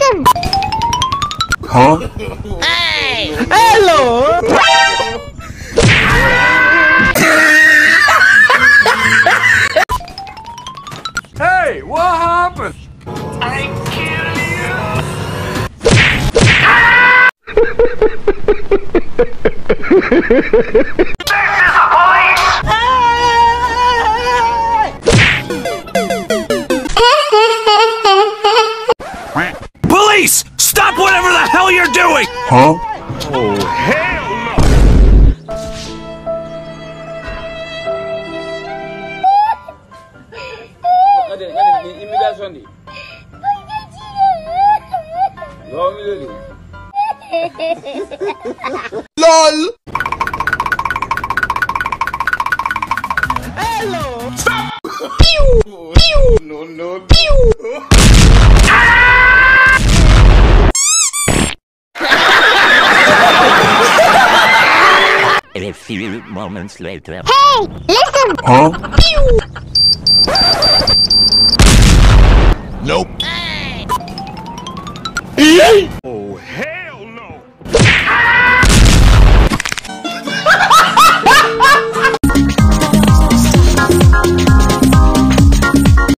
listen. Huh? Hey! Hello! Hey, what happened? I kill you! Police! Stop whatever the hell you're doing! Huh? Oh, hell no! LOL! Hello! Stop! Pew! Pew! No, no, Pew! A few moments later. Hey, listen. Huh? Pew! Nope. Hey!